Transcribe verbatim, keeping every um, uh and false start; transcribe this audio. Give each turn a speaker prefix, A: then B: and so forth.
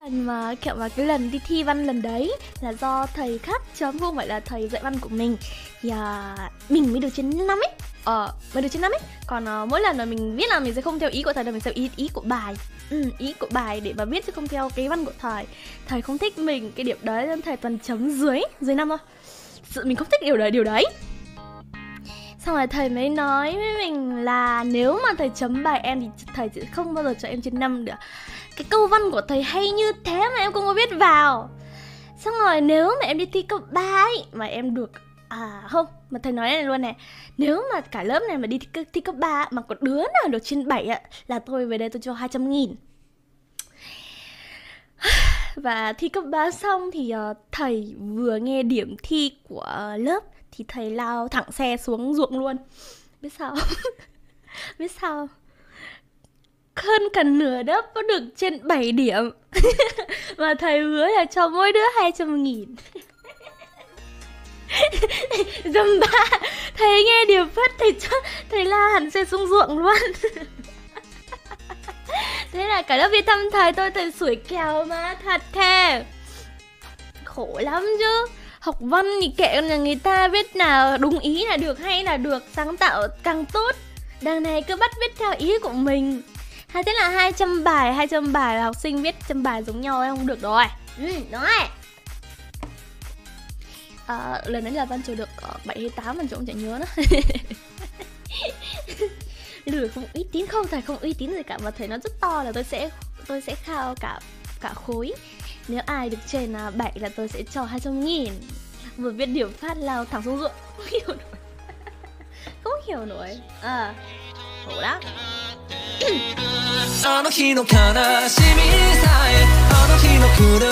A: Mà kiểu mà cái lần đi thi văn lần đấy là do thầy khác chứ không phải là thầy dạy văn của mình. Thì à, mình mới được trên năm ấy. Ờ, mới được trên năm ấy. Còn à, mỗi lần mà mình viết là mình sẽ không theo ý của thầy, là mình theo ý, ý của bài. Ừ, ý của bài để mà viết chứ không theo cái văn của thầy. Thầy không thích mình cái điểm đấy nên thầy toàn chấm dưới, dưới năm thôi. Sự mình không thích điều đấy, điều đấy. Xong rồi thầy mới nói với mình là nếu mà thầy chấm bài em thì thầy sẽ không bao giờ cho em trên năm nữa. Cái câu văn của thầy hay như thế mà em không có viết vào. Xong rồi nếu mà em đi thi cấp ba ấy mà em được, à không, mà thầy nói này luôn này, nếu mà cả lớp này mà đi thi, thi cấp ba mà có đứa nào được trên bảy ạ, là tôi về đây tôi cho hai trăm nghìn. Và thi cấp ba xong thì uh, thầy vừa nghe điểm thi của uh, lớp thì thầy lao thẳng xe xuống ruộng luôn. Biết sao? Biết sao? Hơn cả nửa lớp có được trên bảy điểm. Và thầy hứa là cho mỗi đứa hai trăm nghìn. Dầm ba. Thầy nghe điểm phát thầy cho, thầy la hẳn xe xuống ruộng luôn. Thế là cả lớp đi thăm thầy, tôi thầy sủi kèo mà, thật thề. Khổ lắm chứ. Học văn thì kệ là người ta viết nào đúng ý là được, hay là được, sáng tạo càng tốt. Đằng này cứ bắt viết theo ý của mình. Hay thế là hai trăm bài, hai trăm bài học sinh viết trăm bài giống nhau em không được rồi. Ừ, đúng rồi. À, lần đấy là văn trường được bảy hay tám, văn trường không chả nhớ nữa. Được không uy tín không, thầy không uy tín gì cả, mà thầy nó rất to là tôi sẽ tôi sẽ khao cả cả khối. Nếu ai được trên là bảy là tôi sẽ cho hai trăm nghìn. Vừa viết điểm phát lao thẳng xuống ruộng. Không hiểu nổi. Không hiểu nổi. À, khổ lắm.
B: あの日の悲しみさえあの日の暮れ